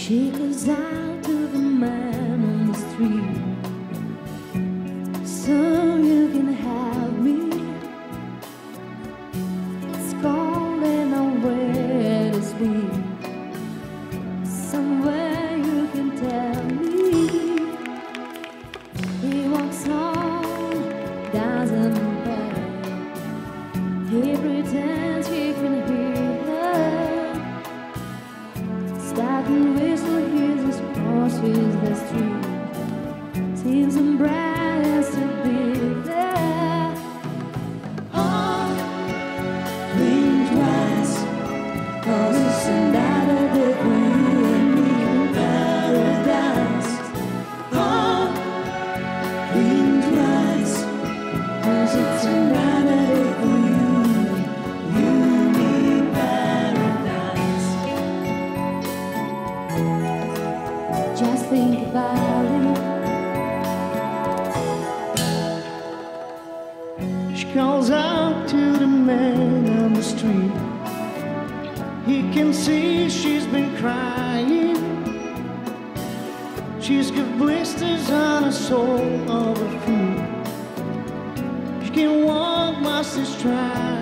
She goes out to the man on the street. So you can have me. It's cold and nowhere to sleep. Somewhere you can tell me. He walks home, doesn't beg. He pretends he can hear her. Starting whistle, hears us crosses the street. Seems embarrassed to be there. Oh, think twice, 'cause it's another day for you and me in paradise. Oh, think twice, 'cause it's another day for you and me in paradise. Just think about it. She calls out to the man on the street. He can see she's been crying. She's got blisters on the sole of her feet. She can't walk while she's trying.